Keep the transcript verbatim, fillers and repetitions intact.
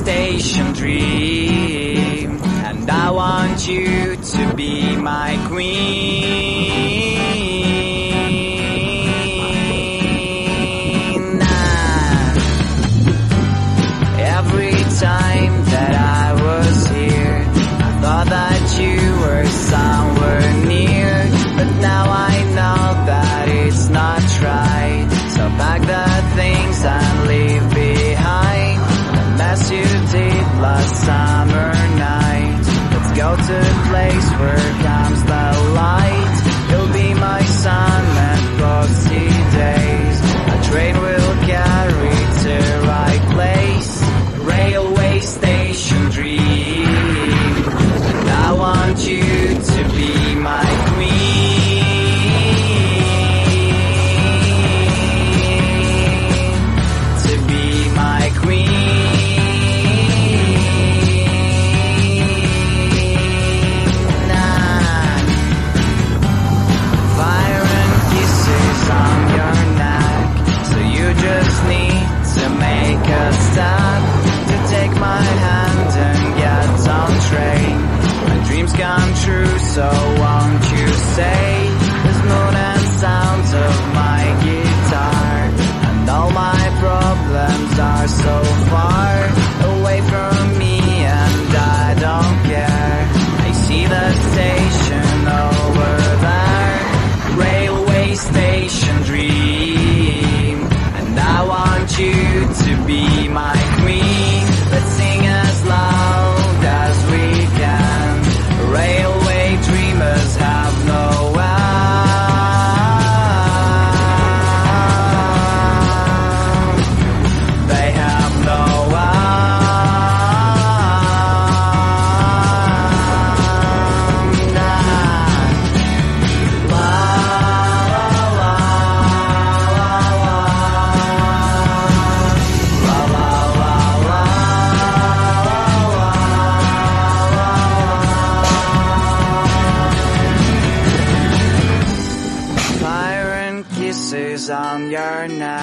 station dream, and I want you to be my queen. Nah. Every time that I was here, I thought that you were somewhere near, but now I know that it's not right. So pack the things and leave behind the mess you did last summer night. Let's go to a place where comes the light. You'll be my sun and frosty days. A train will carry to the right place. Railway station dream, and I want you to be my queen, to be my queen. Nah. Fire and kisses on your neck, so you just need to make a step, to take my hand and get on train. My dreams come true, so won't you say the smooth and sounds of my guitar, and all my problems are so far away from me, and I don't care. I see the station over there, railway station dream, and I want you to be my queen. Let's sing as loud as we can. Railway dreamers have no end. They have no end. La la la la la la la la. Fire and kisses on your neck,